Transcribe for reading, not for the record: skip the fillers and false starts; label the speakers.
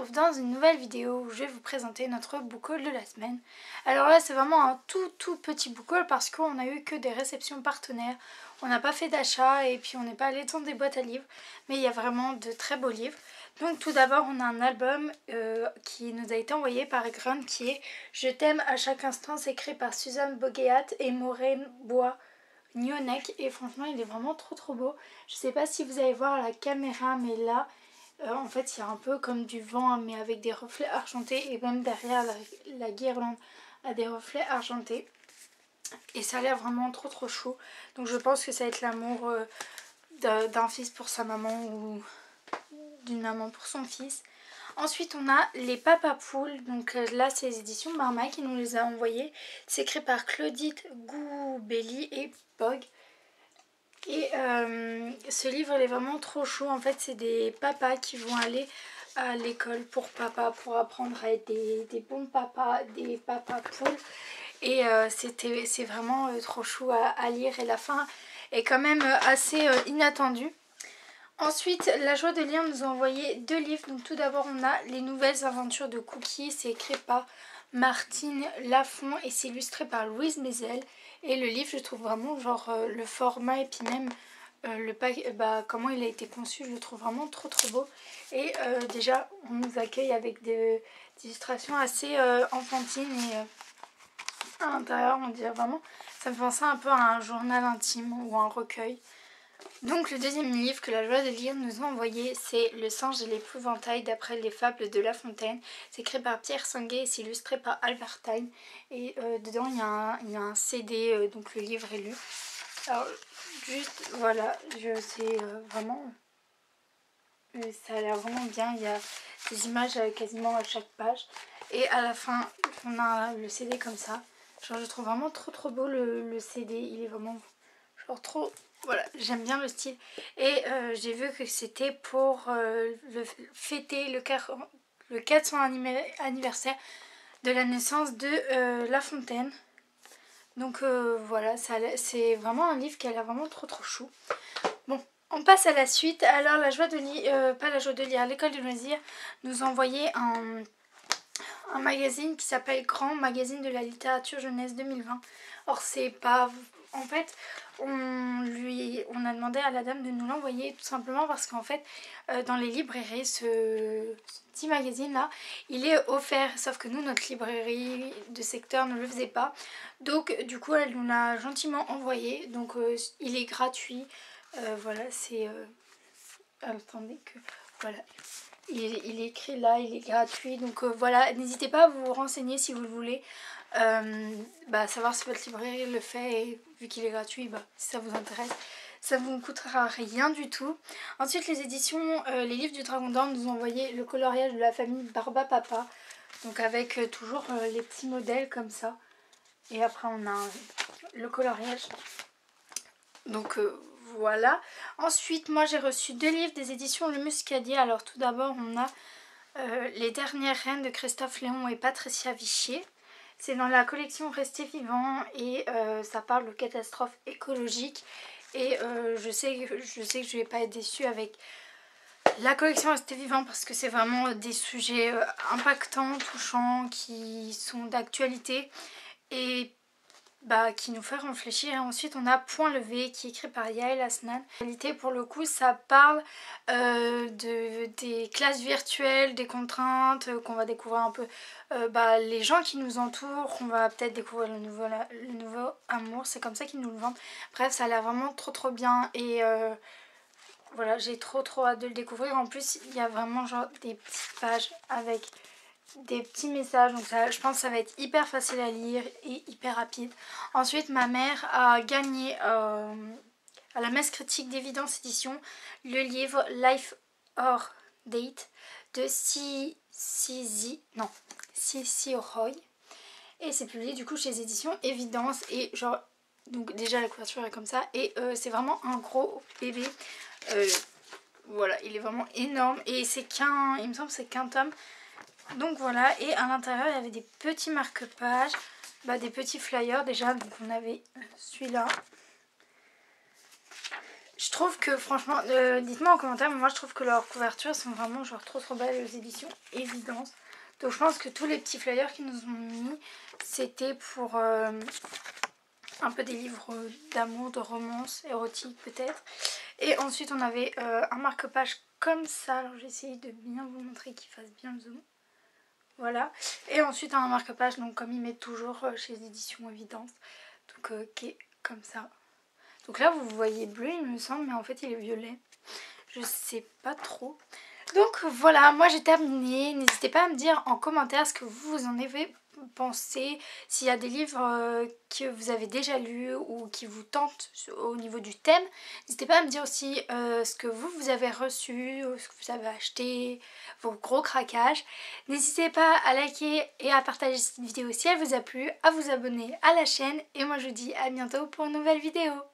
Speaker 1: retrouve dans une nouvelle vidéo où je vais vous présenter notre book haul de la semaine. Alors là c'est vraiment un tout petit book haul parce qu'on a eu que des réceptions partenaires, on n'a pas fait d'achat et puis on n'est pas allé dans des boîtes à livres, mais il y a vraiment de très beaux livres. Donc tout d'abord on a un album qui nous a été envoyé par Grun qui est Je t'aime à chaque instant, c'est écrit par Suzanne Boguéat et Maureen Bois Nyonek et franchement il est vraiment trop beau. Je sais pas si vous allez voir à la caméra mais là en fait il y a un peu comme du vent mais avec des reflets argentés et même derrière la guirlande a des reflets argentés et ça a l'air vraiment trop chou. Donc je pense que ça va être l'amour d'un fils pour sa maman ou d'une maman pour son fils. Ensuite on a les Papa Poules, donc là c'est les éditions Marmaille qui nous les a envoyés. C'est écrit par Claudette Goubelli et Bog. Et ce livre il est vraiment trop chou. En fait c'est des papas qui vont aller à l'école pour papa, pour apprendre à être des bons papas, des papas poules. Et c'est vraiment trop chou à lire et la fin est quand même assez inattendue. Ensuite, La Joie de Lire nous a envoyé 2 livres. Donc tout d'abord on a Les Nouvelles Aventures de Cookie. C'est écrit par Martine Lafont et c'est illustré par Louise Mézel. Et le livre je trouve vraiment genre le format et puis même comment il a été conçu, je le trouve vraiment trop beau. Et déjà on nous accueille avec des illustrations assez enfantines et à l'intérieur on dirait vraiment, ça me fait penser un peu à un journal intime ou un recueil. Donc le deuxième livre que La Joie de Lire nous a envoyé, c'est Le Singe et l'Épouvantail d'après les fables de La Fontaine. C'est écrit par Pierre Sanguet et c'est illustré par Albertine. Et dedans il y a un CD, donc le livre est lu. Alors juste voilà, c'est vraiment, ça a l'air vraiment bien. Il y a des images quasiment à chaque page. Et à la fin on a le CD comme ça. Genre je trouve vraiment trop beau le CD, il est vraiment genre trop... Voilà, j'aime bien le style. Et j'ai vu que c'était pour fêter le 400e anniversaire de la naissance de La Fontaine. Donc voilà, c'est vraiment un livre qui a l'air vraiment trop chou. Bon, on passe à la suite. Alors La Joie de Lire, pas La Joie de Lire, l'École de loisirs nous a envoyé un magazine qui s'appelle Grand Magazine de la littérature jeunesse 2020. Or c'est pas... En fait, on a demandé à la dame de nous l'envoyer tout simplement parce qu'en fait, dans les librairies, ce petit magazine-là, il est offert. Sauf que nous, notre librairie de secteur ne le faisait pas. Donc, du coup, elle nous l'a gentiment envoyé. Donc, il est gratuit. Voilà, c'est... attendez que... Voilà. Il est écrit là, il est gratuit. Donc, voilà, n'hésitez pas à vous renseigner si vous le voulez. Savoir si votre librairie le fait et vu qu'il est gratuit, si ça vous intéresse, ça vous coûtera rien du tout. Ensuite les éditions Les Livres du Dragon d'Or nous ont envoyé le coloriage de la famille Barba Papa, donc avec toujours les petits modèles comme ça, et après on a le coloriage, donc voilà. Ensuite moi j'ai reçu 2 livres des éditions Le Muscadier. Alors tout d'abord on a Les Dernières Reines de Christophe Léon et Patricia Vichier. C'est dans la collection Rester Vivant et ça parle de catastrophes écologiques. Et je sais que je vais pas être déçue avec la collection Rester Vivant parce que c'est vraiment des sujets impactants, touchants, qui sont d'actualité et qui nous fait réfléchir. Ensuite on a Point levé qui est écrit par Yael Asnan. En réalité pour le coup ça parle des classes virtuelles, des contraintes, qu'on va découvrir un peu les gens qui nous entourent, qu'on va peut-être découvrir le nouveau amour, c'est comme ça qu'ils nous le vendent. Bref ça a l'air vraiment trop bien et voilà, j'ai trop hâte de le découvrir. En plus il y a vraiment genre des petites pages avec des petits messages, donc ça, je pense que ça va être hyper facile à lire et hyper rapide. Ensuite ma mère a gagné à la messe critique d'Évidence Édition le livre Life or Date de Cici Roy et c'est publié du coup chez les éditions Évidence et genre donc déjà la couverture est comme ça et c'est vraiment un gros bébé. Voilà, il est vraiment énorme et il me semble que c'est qu'un tome. Donc voilà, et à l'intérieur il y avait des petits marque-pages, des petits flyers déjà. Donc on avait celui-là. Je trouve que franchement, dites-moi en commentaire, mais moi je trouve que leurs couvertures sont vraiment genre trop belles aux éditions Évidence. Donc je pense que tous les petits flyers qu'ils nous ont mis, c'était pour un peu des livres d'amour, de romance, érotique peut-être. Et ensuite on avait un marque-page comme ça, alors j'ai essayé de bien vous montrer qu'il fasse bien le zoom. Voilà. Et ensuite un marque-page, donc comme ils mettent toujours chez les éditions Évidence, donc qui est comme ça. Donc là vous voyez bleu il me semble, mais en fait il est violet. Je sais pas trop. Donc voilà, moi j'ai terminé. N'hésitez pas à me dire en commentaire ce que vous en avez pensé. S'il y a des livres que vous avez déjà lus ou qui vous tentent au niveau du thème. N'hésitez pas à me dire aussi ce que vous avez reçu, ce que vous avez acheté, vos gros craquages. N'hésitez pas à liker et à partager cette vidéo si elle vous a plu, à vous abonner à la chaîne. Et moi je vous dis à bientôt pour une nouvelle vidéo.